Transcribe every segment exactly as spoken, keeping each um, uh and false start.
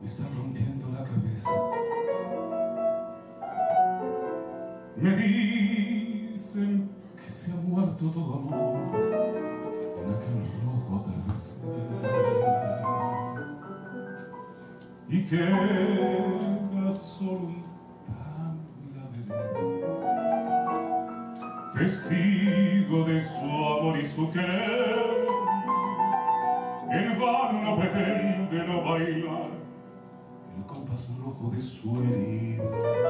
me están rompiendo la cabeza. Me dicen que se ha muerto todo amor en aquel rojo atardecer y queda solo un tango y la vereda, testigo de su amor y su querer. En vano no pretende no bailar el compás rojo de su herida.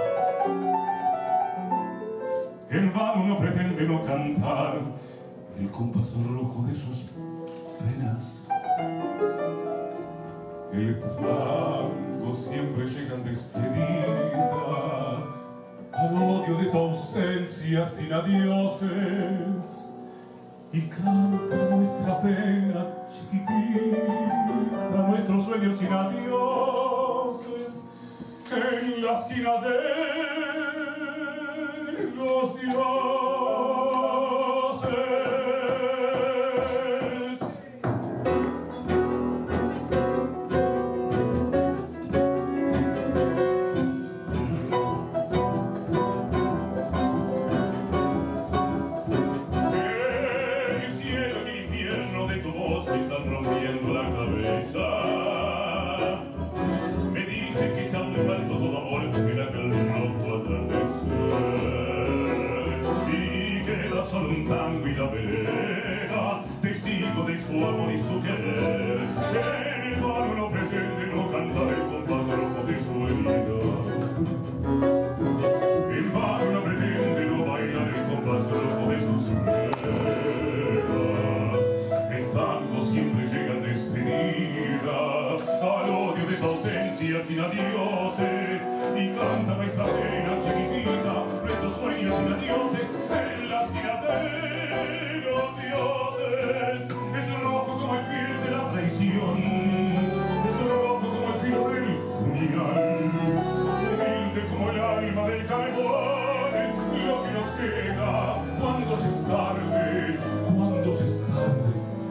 En vano no pretende no cantar el compás rojo de sus penas. El tango siempre llega en despedida al odio de tu ausencia sin adioses, y canta nuestra pena chiquitita, nuestros sueños sin adioses, en la esquina de los dioses. Me están rompiendo la cabeza. Me dicen que se ha muerto todo amor en aquel rojo atardecer y queda solo un tango y la vereda, testigo de su amor y su querer. En vano no pretende no cantar el compás rojo de su herida. En vano no pretende no bailar el compás rojo de sus penas. El tango siempre llega despedida al odio de tu ausencia sin adioses, y canta nuestra pena chiquitita, nuestros sueños sin adioses, en la esquina de los dioses. Es rojo como el filo de la traición, es rojo como el filo del puñal, humilde como el alma del carbón, lo que nos queda cuando se es tarde, cuando se es tarde.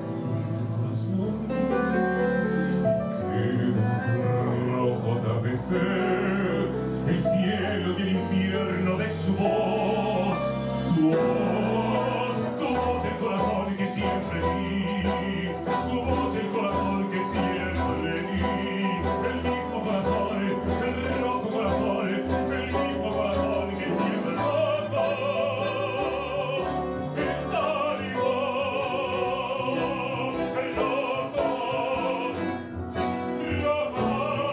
El cielo y el infierno de su voz, tu voz, tu voz, el corazón que siempre di, tu voz, el corazón que siempre di, el mismo corazón, el rojo corazón, el mismo corazón que siempre roto, el tal igual, el loco, loco.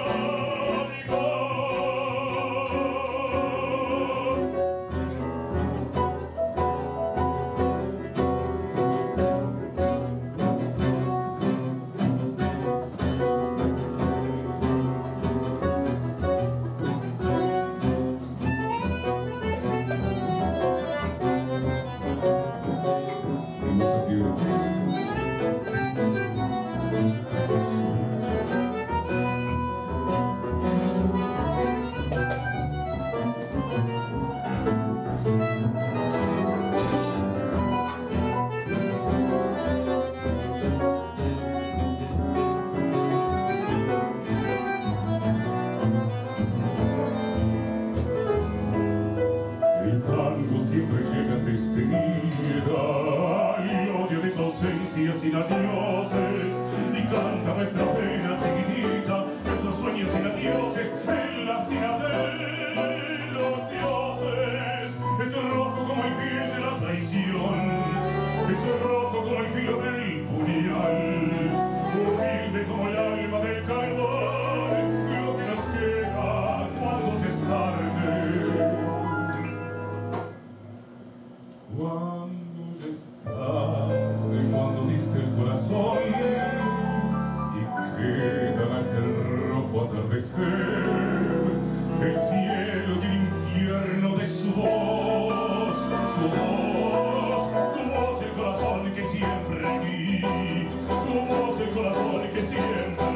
El tango siempre llega despedida al odio de tu ausencia sin adioses, y canta nuestra pena chiquitita, nuestros sueños sin adioses, en la esquina de los dioses. Es rojo como el filo de la traición, es rojo como el filo del puñal, humilde como el alma del carbón, lo que nos queda cuando se es tarde. Cuando ya es tarde, cuando diste el corazón y queda en aquel rojo atardecer el cielo y el infierno de su voz, tu voz, tu voz, el corazón que siempre vi, tu voz, el corazón que siempre